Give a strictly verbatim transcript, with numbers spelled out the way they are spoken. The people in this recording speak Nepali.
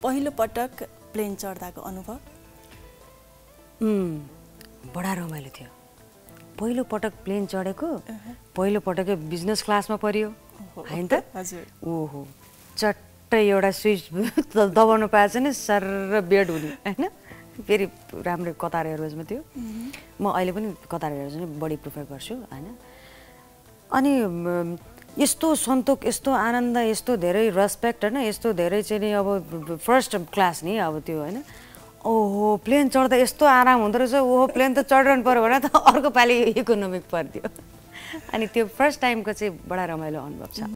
पहिलो पटक प्लेन चढ्दाको अनुभव? बडा रमाइलो थियो। पहिलो पटक प्लेन चढेको पहिलो पटकै बिजनेस क्लासमा परियो हैन त? हजुर। ओहो चट्टै एउटा स्विच दबाउनु पाएछ नि सर बेड हुने हैन? फेरि राम्रो कतार एयरवेजमा थियो। म अहिले पनि कतार एयरवेज नै बढी प्रिफर गर्छु हैन? अनि यस्तो सन्तोक, यस्तो आनन्द, यस्तो धेरै रेस्पेक्ट हैन? यस्तो धेरै चाहिँ नि अब फर्स्ट क्लास नि अब त्यो हैन? ओहो प्लेन चढ्दा यस्तो आराम हुँदो रहेछ। ओहो प्लेन त चढिरहनु पर्यो भने त अर्को पालि इकोनोमिक पर्थ्यो। अनि त्यो फर्स्ट टाइमको चाहिँ बडा रमाइलो अनुभव छ।